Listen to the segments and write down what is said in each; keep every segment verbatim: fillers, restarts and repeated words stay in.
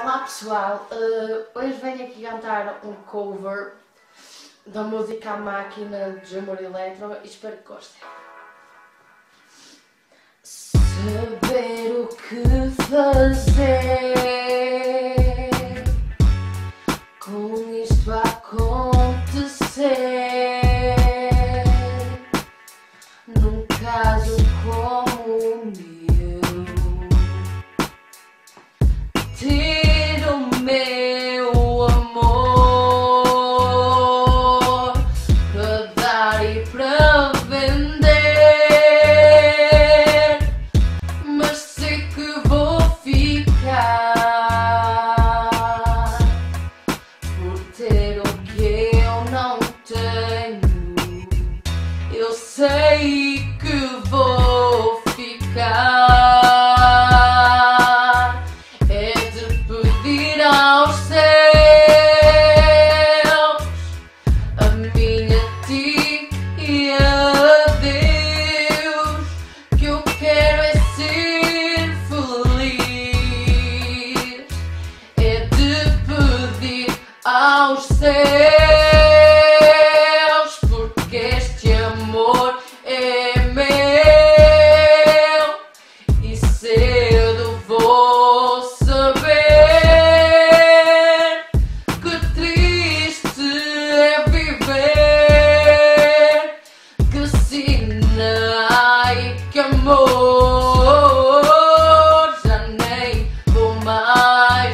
Olá pessoal, uh, hoje venho aqui cantar um cover da música A Máquina de Amor Eletro e espero que gostem. Saber o que fazer com isto a acontecer num caso como o meu. Ter o meu amor para dar e para vender, mas sei que vou ficar por ter o que eu não tenho. Eu sei que vou ficar. Aos céus, a minha ti e a Deus, que eu quero é ser feliz, é de pedir aos céus, porque este amor é meu e cedo vou saber. Que amor, já nem vou mais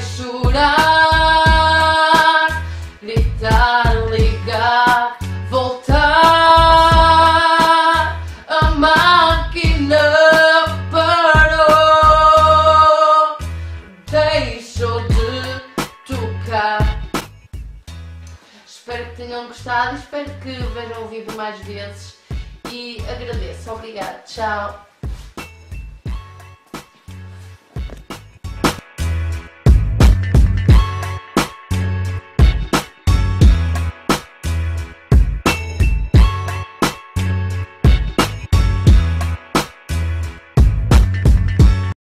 chorar, gritar, ligar, voltar. A máquina parou, deixou de tocar. Espero que tenham gostado e espero que vejam o vídeo mais vezes. E agradeço. Obrigada. Tchau.